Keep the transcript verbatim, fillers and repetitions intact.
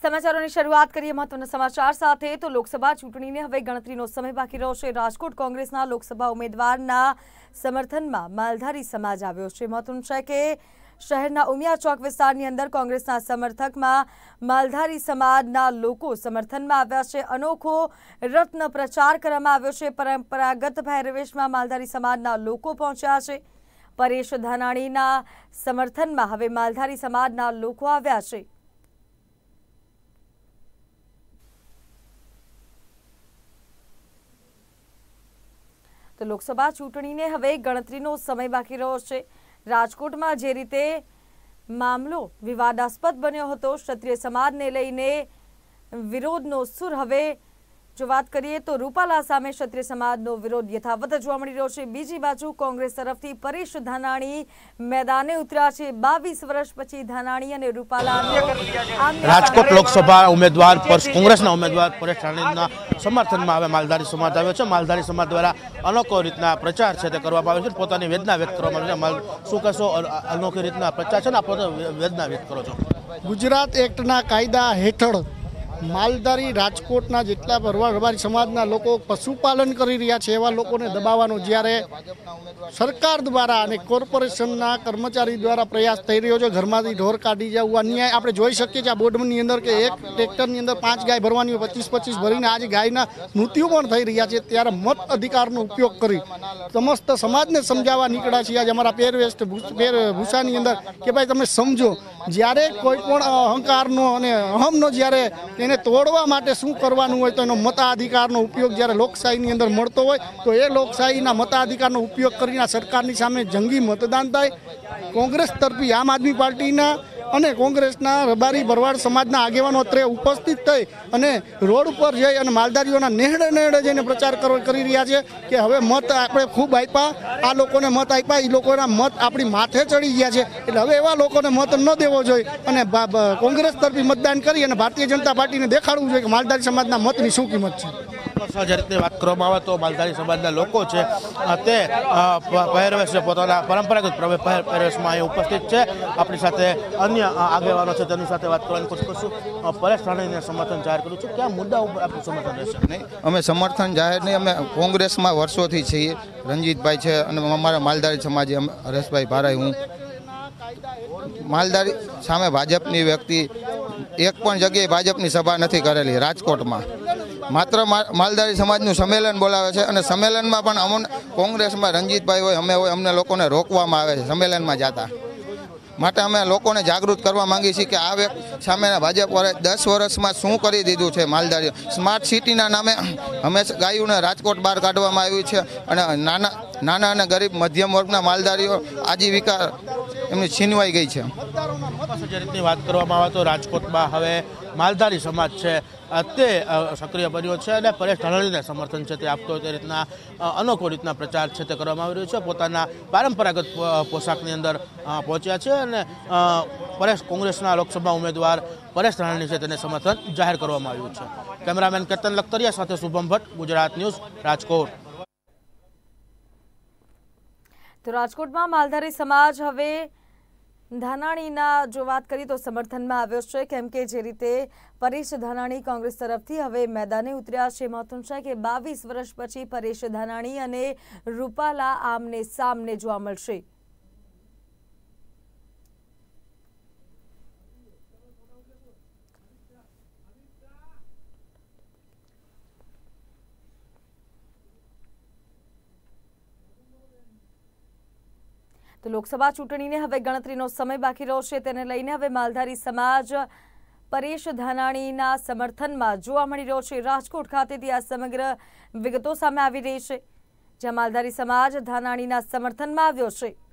समाचारों की शुरुआत करिए महत्वना समाचार साथे। तो लोकसभा चूंटणी ने हवे गणतरीनो समय बाकी रह्यो छे। राजकोट कोंग्रेसना लोकसभा उम्मीदवारना समर्थनमा मालधारी समाज आव्यो छे। महत्वनुं छे के शहरना उमिया चौक विस्तारनी अंदर कोंग्रेसना समर्थकमां मालधारी समाजना लोको समर्थनमा आव्या छे। अनोखो रत्न प्रचार करवामां आव्यो छे। परंपरागत પહેરવેશમાં मालधारी समाजना लोको पहोंच्या छे। परेश धानाણીના समर्थનમાં हवे मालधारी समाजना लोको आव्या छे। तो लोकसभा चूंटणी ने हवे गणतरीनो समय बाकी रह्यो छे। राजकोटमां जे रीते मामलो विवादास्पद बन्यो हतो, क्षत्रिय समाजने लईने विरोधनो सूर हवे जो बात करिए तो रूपाला सामे क्षत्रिय समाजनो विरोध यथावत जोवा मळी रह्यो छे। बीजी बाजु कोंग्रेस तरफथी परेश धानाणी मैदाने उतर्या छे। बावीस वर्ष पछी धानाणी अने रूपालानो राजकोट लोकसभा उम्मीदवार पर कोंग्रेसना उम्मीदवार परेश धानाણીना समर्थનમાં હવે માલધારી સમાજ આવ્યો છે। માલધારી સમાજ દ્વારા અનોખો રીતના પ્રચાર છે તે કરવામાં આવ્યો છે। પોતાની વેદના વ્યક્ત કરવામાં આવી છે। શું કહેશો અનોખી રીતના પ્રચાર છે ને આપણે વેદના વ્યક્ત કરો છો? ગુજરાત એક્ટના કાયદા હેઠળ માલધારી રાજકોટના જેટલા ભરવાડ સમાજના લોકો પશુપાલન કરી રહ્યા છે એવા લોકોને દબાવવાનો જ્યારે સરકાર દ્વારા અને કોર્પોરેશનના કર્મચારી દ્વારા પ્રયાસ થઈ રહ્યો છે ઘરમાંથી ઢોર કાઢી જવું અન્યાય આપણે જોઈ શકીએ છીએ। આ બોર્ડની અંદર કે એક ટ્રેક્ટરની અંદર પાંચ ગાય ભરવાની હોય, પચીસ પચીસ ભરીને આજે ગાયના મૃત્યુ પણ થઈ રહ્યા છે। ત્યારે મત અધિકારનો ઉપયોગ કરી સમસ્ત સમાજને સમજાવવા નીકળ્યા છીએ। આજે અમારા પહેરવેશ ભૂષાની અંદર કે ભાઈ તમે સમજો, જ્યારે કોઈ પણ અહંકારનો અને અહમનો જ્યારે એને તોડવા માટે શું કરવાનું હોય તો એનો મતાધિકારનો ઉપયોગ જ્યારે લોકશાહીની અંદર મળતો હોય તો એ લોકશાહીના મતાધિકારનો ઉપયોગ કરીને સરકારની સામે જંગી મતદાન થાય। કોંગ્રેસ તરફી આમ આદમી પાર્ટીના અને કોંગ્રેસના રબારી ભરવાડ સમાજના આગેવાનો અત્રે ઉપસ્થિત થઈ અને રોડ ઉપર જઈ અને માલધારીઓના નેહડે નેહડે જઈને પ્રચાર કરી રહ્યા છે કે હવે મત આપણે ખૂબ આપ્યા, આ લોકોને મત આપ્યા, એ લોકોના મત આપણી માથે ચડી ગયા છે, એટલે હવે એવા લોકોને મત ન દેવો જોઈએ અને કોંગ્રેસ તરફી મતદાન કરી અને ભારતીય જનતા પાર્ટીને દેખાડવું જોઈએ કે માલધારી સમાજના મતની શું કિંમત છે। જે રીતે વાત કરવામાં આવે તો માલધારી સમાજના લોકો છે તે પહેરવેશ પોતાના પરંપરાગત પહેરવેશમાં અહીં ઉપસ્થિત છે। આપણી સાથે અન્ય આગેવાનો છે તેની સાથે વાત કરવાની કોશિશ કરશું। પરેશ ધાનાણીને સમર્થન જાહેર કર્યું છે, કયા મુદ્દા ઉપર આપણું સમર્થન રહેશે? નહીં, અમે સમર્થન જાહેર નહીં, અમે કોંગ્રેસમાં વર્ષોથી છીએ। રંજીતભાઈ છે અને અમારા માલધારી સમાજે હરેશભાઈ ભારાઈ, હું માલધારી સામે ભાજપની વ્યક્તિ એક પણ જગ્યાએ ભાજપની સભા નથી કરેલી રાજકોટમાં। માત્ર માલધારી સમાજનું સંમેલન બોલાવે છે અને સંમેલનમાં પણ અમને કોંગ્રેસમાં રંજીતભાઈ હોય અમે હોય અમને લોકોને રોકવામાં આવે છે સંમેલનમાં જતા। માટે અમે લોકોને જાગૃત કરવા માંગીએ છીએ કે આ વ્યક્તિ સામેના ભાજપ વાળાએ દસ વર્ષમાં શું કરી દીધું છે। માલધારીઓ સ્માર્ટ સિટીના નામે હંમેશા ગાયોને રાજકોટ બહાર કાઢવામાં આવ્યું છે અને નાના નાના અને ગરીબ મધ્યમ વર્ગના માલધારીઓ આજીવિકા એમની છીનવાઈ ગઈ છે। જે રીતની વાત કરવામાં આવે તો રાજકોટમાં હવે માલધારી સમાજ છે તે સક્રિય બન્યો છે અને પરેશ ધાનાણીને સમર્થન છે તે આપતો હોય તે રીતના અનોખો રીતના પ્રચાર છે તે કરવામાં આવી રહ્યો છે। પોતાના પરંપરાગત પોશાકની અંદર પહોંચ્યા છે અને પરેશ કોંગ્રેસના લોકસભા ઉમેદવાર પરેશ ધાનાણી છે તેને સમર્થન જાહેર કરવામાં આવ્યું છે। કેમેરામેન કેતન લખતરિયા સાથે શુભમ ભટ્ટ, ગુજરાત ન્યૂઝ, રાજકોટ। તો રાજકોટમાં માલધારી સમાજ હવે ધાનાણીના જો વાત કરીએ તો સમર્થનમાં આવ્યો છે, કેમ કે જે રીતે પરેશ ધાનાણી કોંગ્રેસ તરફથી હવે મેદાને ઉતર્યા છે। મહત્વનું છે કે બાવીસ વર્ષ પછી પરેશ ધાનાણી અને રૂપાલા આમને સામને જોવા મળશે। તો લોકસભા ચૂંટણીને હવે ગણતરીનો સમય બાકી રહ્યો છે, તેને લઈને હવે માલધારી સમાજ પરેશ ધાનાણીના સમર્થનમાં જોવા મળી રહ્યો છે। રાજકોટ ખાતેથી આ સમગ્ર વિગતો સામે આવી રહી છે, જ્યાં માલધારી સમાજ ધાનાણીના સમર્થનમાં આવ્યો છે।